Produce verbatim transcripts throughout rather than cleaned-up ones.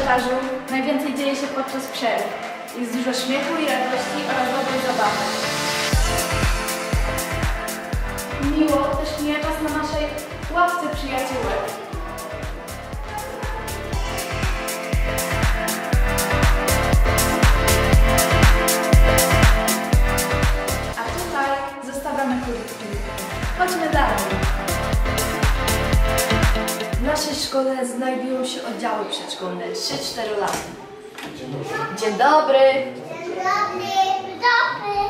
korytarzu najwięcej dzieje się podczas przerw. Jest dużo śmiechu i radości oraz dobrej zabawy. Miło też mija czas na naszej ławce przyjaciółek. A tutaj zostawiamy kurtki. Chodźmy dalej. W naszej szkole znajdują się oddziały przedszkolne trzy cztery lata. Dzień dobry! Dzień dobry! Dzień dobry!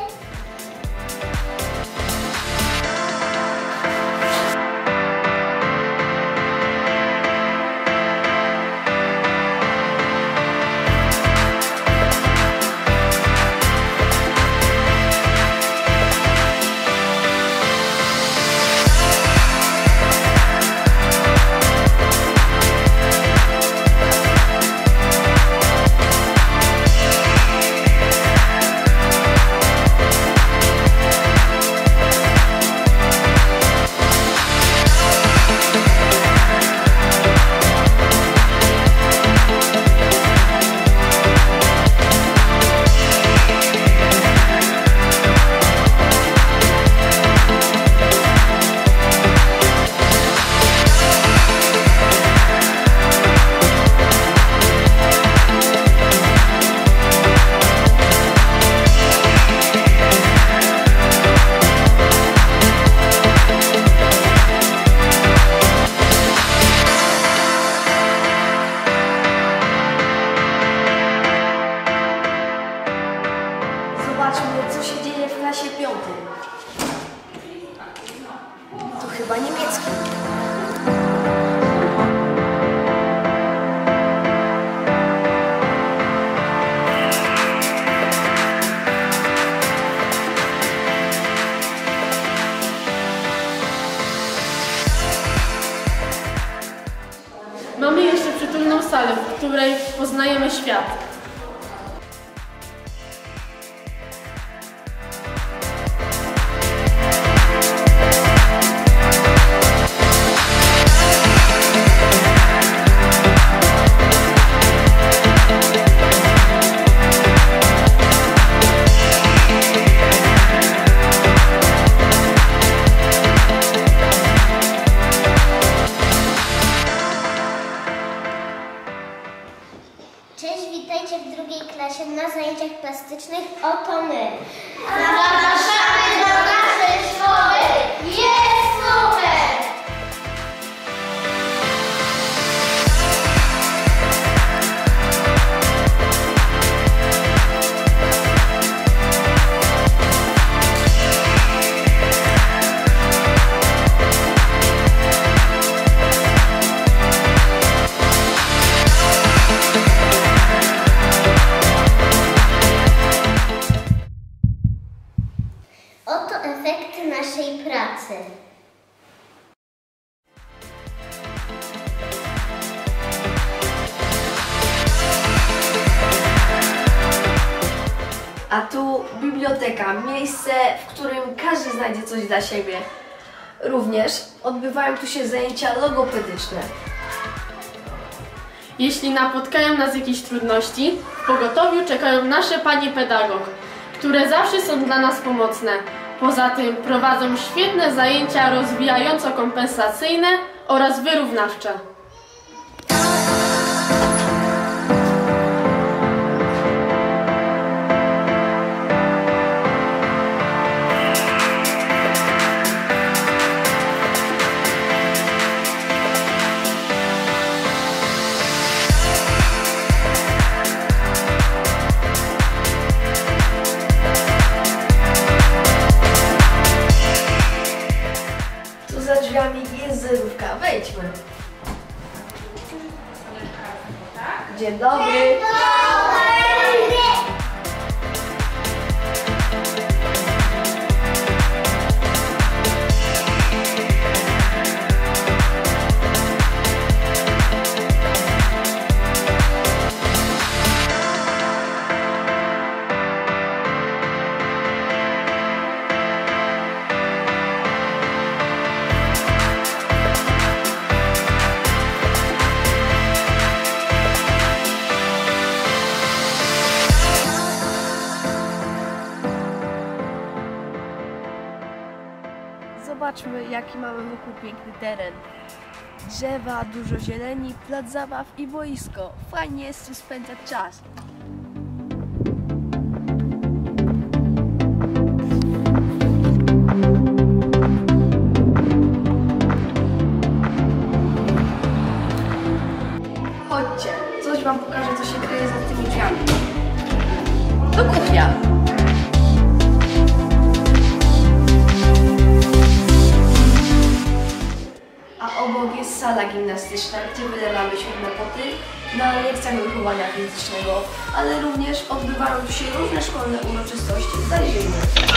Zobaczmy, co się dzieje w klasie piątej. To chyba niemiecki. Mamy jeszcze przytulną salę, w której poznajemy świat. Cześć, witajcie w drugiej klasie na zajęciach plastycznych. Oto my. Zapraszamy do naszej szkoły! Jest super! Oto efekty naszej pracy. A tu biblioteka, miejsce, w którym każdy znajdzie coś dla siebie. Również odbywają tu się zajęcia logopedyczne. Jeśli napotkają nas jakieś trudności, w pogotowiu czekają nasze panie pedagog, które zawsze są dla nas pomocne. Poza tym prowadzą świetne zajęcia rozwijająco-kompensacyjne oraz wyrównawcze. Za drzwiami jest zerówka. Wejdźmy. Dzień dobry. Dzień dobry! Zobaczmy, jaki mamy wokół piękny teren. Drzewa, dużo zieleni, plac zabaw i boisko. Fajnie jest tu spędzać czas. Chodźcie, coś wam pokażę, co się kryje za tymi drzwiami. To kuchnia. A obok jest sala gimnastyczna, gdzie wylewamy świetne poty na lekcjach wychowania fizycznego, ale również odbywają tu się różne szkolne uroczystości. Zajrzyjmy.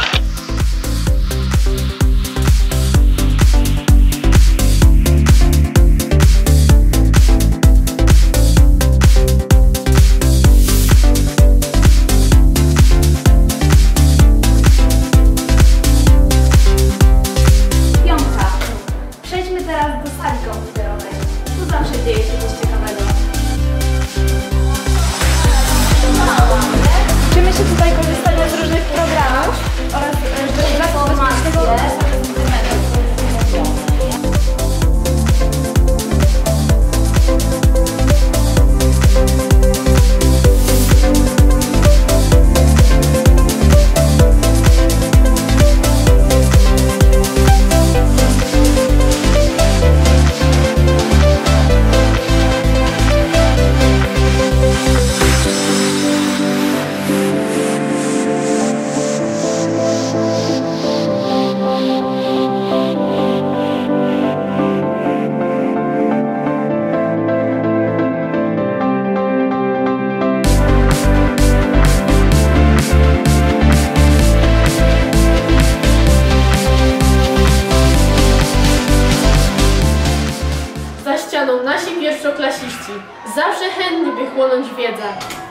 Przejdźmy teraz do sali komputerowej. Tu zawsze dzieje się coś ciekawego. Uczymy się tutaj korzystania z różnych programów oraz doświadczenia bezpiecznego Za ścianą nasi pierwszoklasiści, zawsze chętni by chłonąć wiedzę.